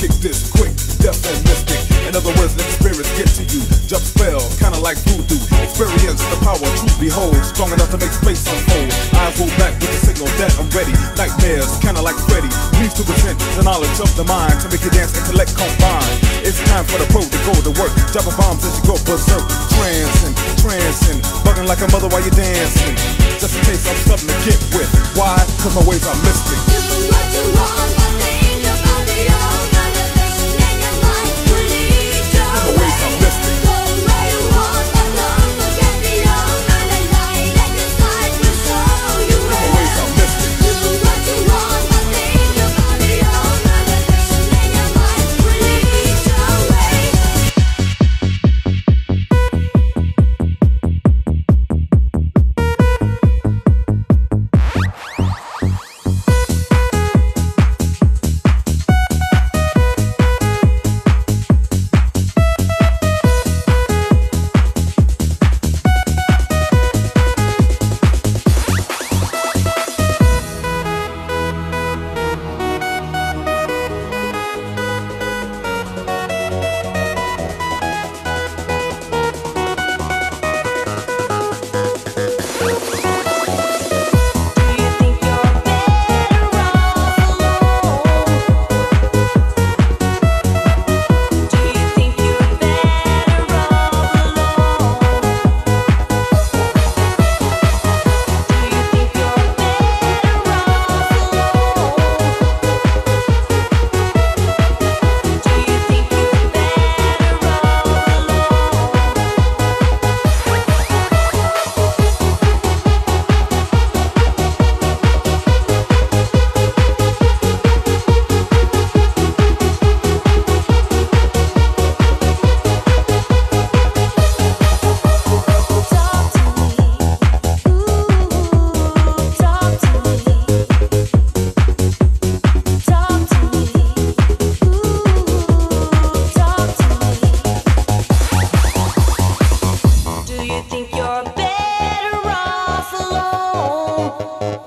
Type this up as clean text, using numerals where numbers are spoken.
kick this quick, deaf and mystic. In other words, let spirits get to you. Just spell, kinda like voodoo. Experience the power, truth behold. Strong enough to make space unfold. Eyes roll back with the signal that I'm ready. Nightmares, kinda like Freddy. Needs to present the knowledge of the mind to make you dance, intellect combine. It's time for the pro to go to work. Dropping bombs as you go berserk. Trancing, bugging like a mother while you're dancing. Just in case I'm something to get with. Why? Cause my ways are mystic. Do what you want, but think about the organization in your mind will lead you My ways are mystic. Go where you want, but don't forget the organization inside will show you My ways are mystic. Do what you want, but think about the organization in your mind will lead your way. Do you think you're better off alone?